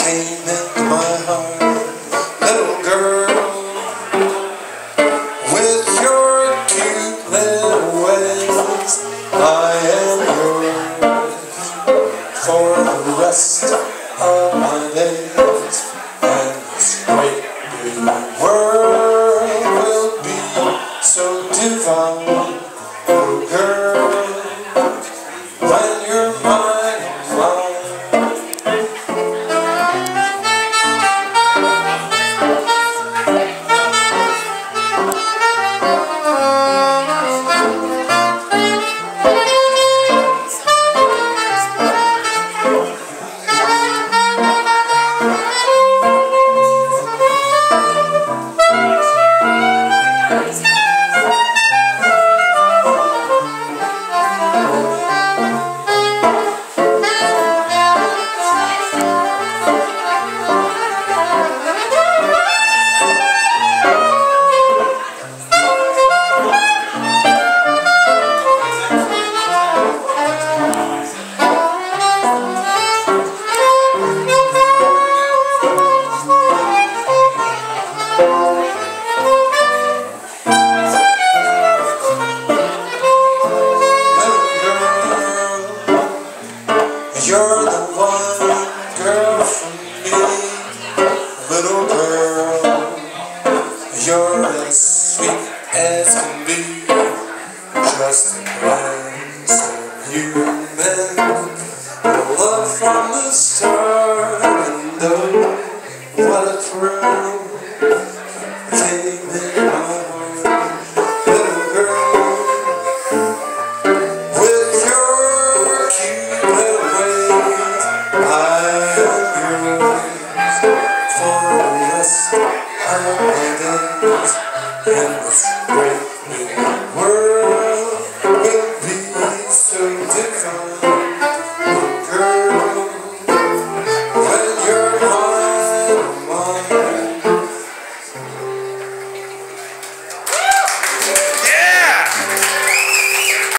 came into my heart. Little girl, with your cute little ways, I am yours for the rest of my days. And this great big world will be so divine. Little girl, when you're mine, I'm mine. You're the one girl for me, little girl. You're as sweet as can be, just a glance of you and love from the start. And oh, what a thrill came in my heart, little girl. With your cute little ways, I am yours for the rest of my days. And